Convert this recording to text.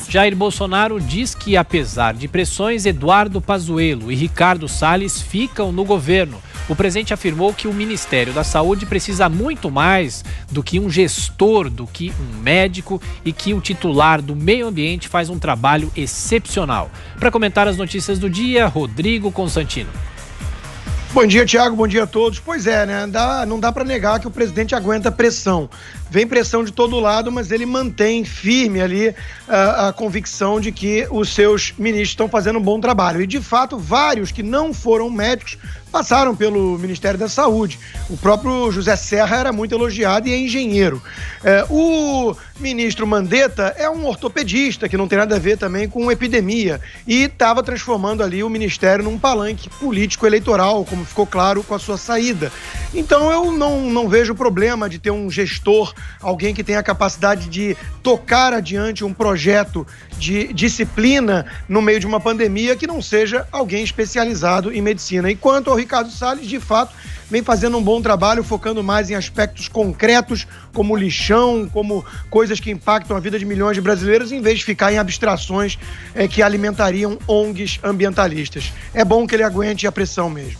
Jair Bolsonaro diz que, apesar de pressões, Eduardo Pazuello e Ricardo Salles ficam no governo. O presidente afirmou que o Ministério da Saúde precisa muito mais do que um gestor, do que um médico, e que o titular do Meio Ambiente faz um trabalho excepcional. Para comentar as notícias do dia, Rodrigo Constantino. Bom dia, Thiago. Bom dia a todos. Pois é, né? Não dá para negar que o presidente aguenta pressão. Vem pressão de todo lado, mas ele mantém firme ali a convicção de que os seus ministros estão fazendo um bom trabalho. E, de fato, vários que não foram médicos passaram pelo Ministério da Saúde. O próprio José Serra era muito elogiado e é engenheiro. O ministro Mandetta é um ortopedista, que não tem nada a ver também com epidemia, e estava transformando ali o ministério num palanque político-eleitoral, como ficou claro com a sua saída. Então eu não vejo problema de ter um gestor, alguém que tenha a capacidade de tocar adiante um projeto de disciplina no meio de uma pandemia, que não seja alguém especializado em medicina. E quanto ao Ricardo Salles, de fato, vem fazendo um bom trabalho, focando mais em aspectos concretos, como lixão, como coisas que impactam a vida de milhões de brasileiros, em vez de ficar em abstrações que alimentariam ONGs ambientalistas. É bom que ele aguente a pressão mesmo.